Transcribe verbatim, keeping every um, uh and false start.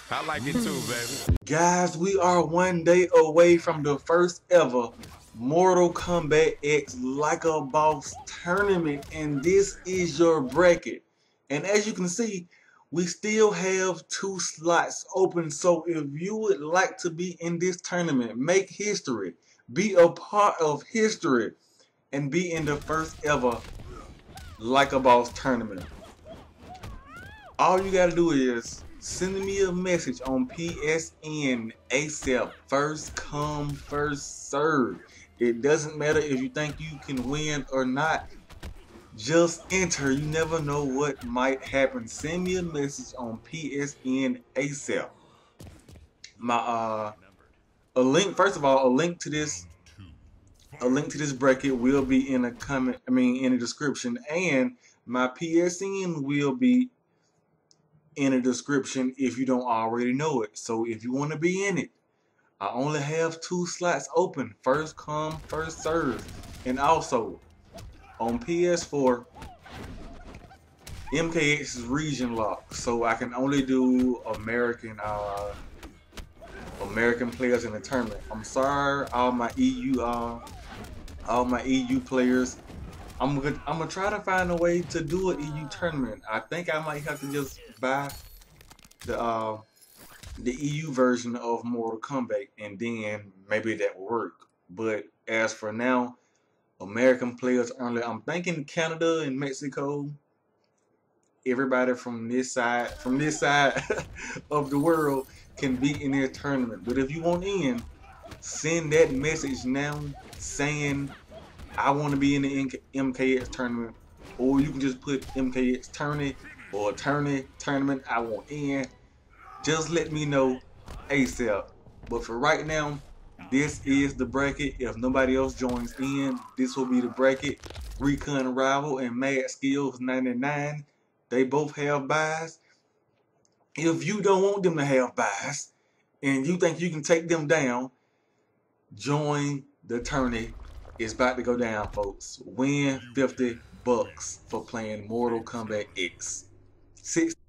I like it too, baby. Guys, we are one day away from the first ever Mortal Kombat X Like a Boss tournament, and this is your bracket. And as you can see, we still have two slots open, so if you would like to be in this tournament, make history, be a part of history, and be in the first ever Like a Boss tournament, all you gotta do is send me a message on P S N ASAP. First come, first serve. It doesn't matter if you think you can win or not. Just enter. You never know what might happen. Send me a message on P S N ASAP. My uh, a link. First of all, a link to this, a link to this bracket will be in a comment. I mean, in the description, and my P S N will be in the description if you don't already know it. So if you want to be in it, I only have two slots open. First come, first serve. And also on P S four, M K X is region locked, so I can only do American uh, American players in the tournament. I'm sorry, all my E U uh, all my E U players. I'm gonna I'm gonna try to find a way to do an E U tournament. I think I might have to just buy the uh, the E U version of Mortal Kombat, and then maybe that will work. But as for now, American players only. I'm thinking Canada and Mexico. Everybody from this side, from this side of the world, can be in their tournament. But if you want in, send that message now saying I want to be in the M K X tournament, or you can just put M K X tourney or tourney tournament I want in. Just let me know ASAP. But for right now, this is the bracket. If nobody else joins in, this will be the bracket. Recon Rival and Mad Skills ninety-nine, they both have buys. If you don't want them to have buys and you think you can take them down, join the tourney. It's about to go down, folks. Win fifty bucks for playing Mortal Kombat X. Six